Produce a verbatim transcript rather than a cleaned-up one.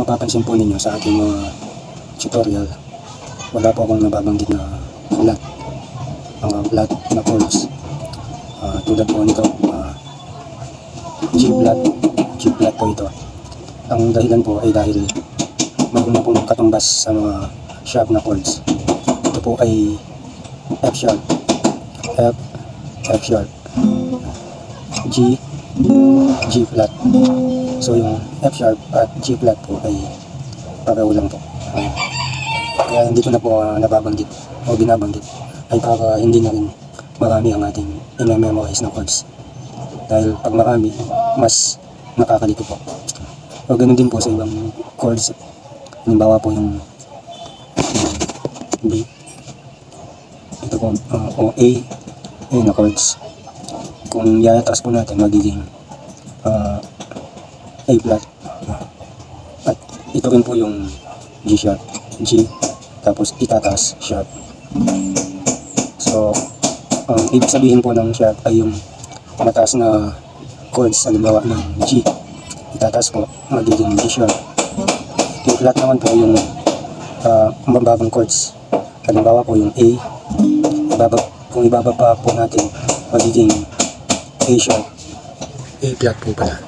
mapapansin po ninyo sa ating mga tutorial, wala po akong nababanggit na flat, mga flat na chords. Uh, tulad po nito, uh, G flat, G flat po ito. Ang dahilan po ay dahil mayroon na pong katumbas sa mga sharp na chords. Ito po ay F sharp, F, F sharp, G, G flat. So yung F sharp at G flat po ay pareho lang po. Uh, kaya hindi ko na po uh, nababanggit o binabanggit, ay para hindi na rin marami ang ating i-memorize na chords. Dahil pag marami, mas nakakalito po. O ganun din po sa ibang chords. Halimbawa po yung, yung B. Ito po, uh, o A, A na chords. Kung iatras po natin, magiging uh, A flat. At ito rin po yung G sharp, G, tapos itataas sharp. So, ang um, ibig sabihin po ng sharp ay yung mataas na chords, halimbawa ng G, itataas po, magiging G sharp. Yung flat naman po yung uh, mababang chords, halimbawa po yung A, ibabab, kung ibababa po natin, magiging A sharp, A flat po pala.